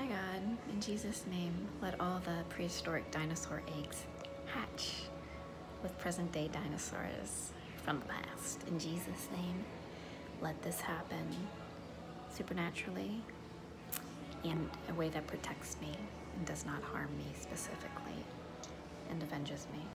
My God, in Jesus' name, let all the prehistoric dinosaur eggs hatch with present-day dinosaurs from the past. In Jesus' name, let this happen supernaturally in a way that protects me and does not harm me specifically and avenges me.